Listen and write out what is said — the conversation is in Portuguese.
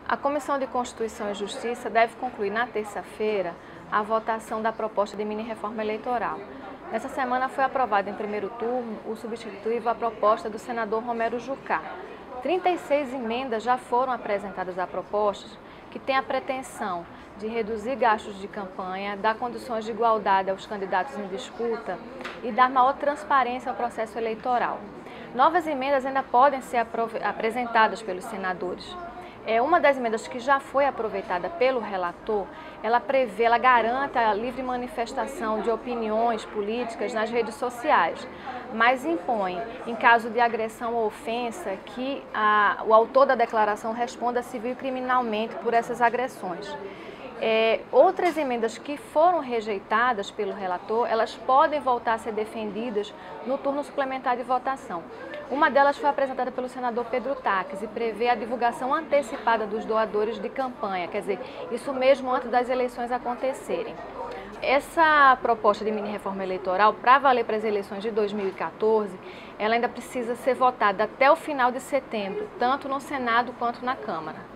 A Comissão de Constituição e Justiça deve concluir na terça-feira a votação da proposta de mini-reforma eleitoral. Nessa semana foi aprovada em primeiro turno o substitutivo à proposta do senador Romero Jucá. 36 emendas já foram apresentadas à proposta, que tem a pretensão de reduzir gastos de campanha, dar condições de igualdade aos candidatos em disputa e dar maior transparência ao processo eleitoral. Novas emendas ainda podem ser apresentadas pelos senadores. Uma das emendas que já foi aproveitada pelo relator, ela garante a livre manifestação de opiniões políticas nas redes sociais, mas impõe, em caso de agressão ou ofensa, que o autor da declaração responda civil e criminalmente por essas agressões. Outras emendas que foram rejeitadas pelo relator, elas podem voltar a ser defendidas no turno suplementar de votação. Uma delas foi apresentada pelo senador Pedro Taques e prevê a divulgação antecipada dos doadores de campanha, quer dizer, isso mesmo antes das eleições acontecerem. Essa proposta de mini-reforma eleitoral, para valer para as eleições de 2014, ela ainda precisa ser votada até o final de setembro, tanto no Senado quanto na Câmara.